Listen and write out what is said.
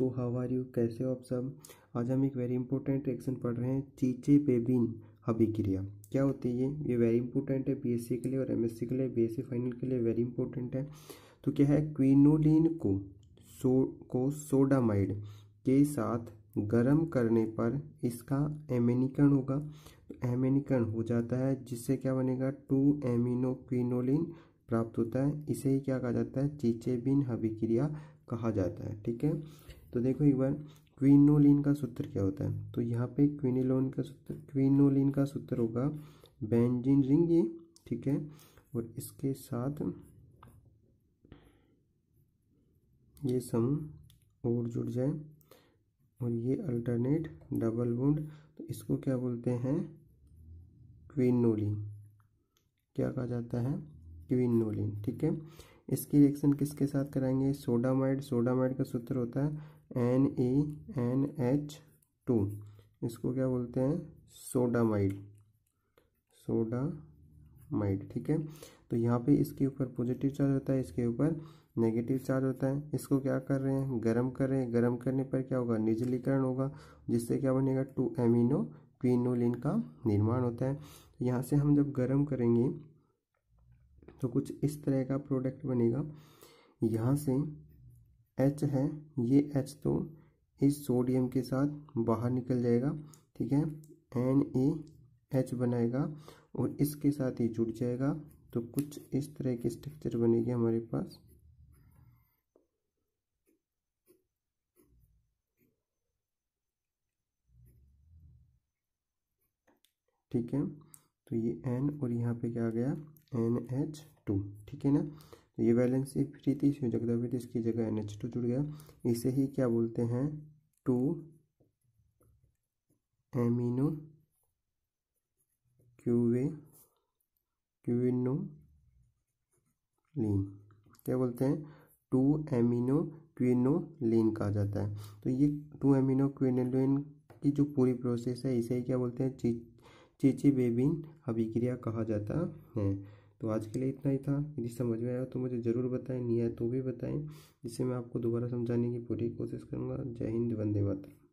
तो how are you, कैसे हो आप सब। आज हम एक वेरी इंपॉर्टेंट रिएक्शन पढ़ रहे हैं, चीचे बेबिन अभिक्रिया। क्या होती है ये वेरी इंपॉर्टेंट है बीएससी के लिए और एमएससी के लिए, बीएससी फाइनल के लिए वेरी इंपॉर्टेंट है। तो क्या है, क्विनोलिन को सोडामाइड के साथ गर्म करने पर इसका एमिनीकरण होगा। तो एमिनीकरण हो जाता है जिससे क्या बनेगा, 2 एमिनो क्विनोलिन प्राप्त होता है। इसे ही क्या कहा जाता है, चीचेबिन अभिक्रिया कहा जाता है। ठीक है, तो देखो एक बार क्विनोलिन का सूत्र क्या होता है। तो यहाँ पे क्विनोलिन का सूत्र होगा बेंजीन रिंग ये, ठीक है, और इसके साथ ये समूह और जुड़ जाए और ये अल्टरनेट डबल बॉन्ड, तो इसको क्या बोलते हैं, क्विनोलिन। क्या कहा जाता है, क्विनोलिन। ठीक है, इसकी रिएक्शन किसके साथ कराएंगे, सोडामाइड का सूत्र होता है NaNH2, इसको क्या बोलते हैं, सोडामाइड। ठीक है, तो यहाँ पे इसके ऊपर पॉजिटिव चार्ज होता है, इसके ऊपर नेगेटिव चार्ज होता है। इसको क्या कर रहे हैं, गर्म कर रहे हैं। गर्म करने पर क्या होगा, निर्जलीकरण होगा, जिससे क्या बनेगा, 2 एमिनो क्विनोलिन का निर्माण होता है। यहाँ से हम जब गर्म करेंगे तो कुछ इस तरह का प्रोडक्ट बनेगा। यहाँ से H है, ये H तो इस सोडियम के साथ बाहर निकल जाएगा। ठीक है, NaH बनाएगा और इसके साथ ही जुड़ जाएगा। तो कुछ इस तरह की स्ट्रक्चर बनेगी हमारे पास। ठीक है, तो ये N और यहाँ पे क्या आ गया, NH2। ठीक है ना, तो ये वैलेंसी फ्री थी, इसमें जगह भी थी, इसकी जगह NH2 जुड़ गया। इसे ही क्या बोलते हैं, 2 एमिनो क्विनोलिन। क्या बोलते हैं, 2 एमिनो क्विनोलिन कहा जाता है। तो ये 2 एमिनो क्विनोलिन की जो पूरी प्रोसेस है, इसे ही क्या बोलते हैं, चीचेबेबिन अभिक्रिया कहा जाता है। तो आज के लिए इतना ही था। यदि समझ में आया तो मुझे ज़रूर बताएं, नहीं आया तो भी बताएं, जिससे मैं आपको दोबारा समझाने की पूरी कोशिश करूँगा। जय हिंद, वंदे मातरम।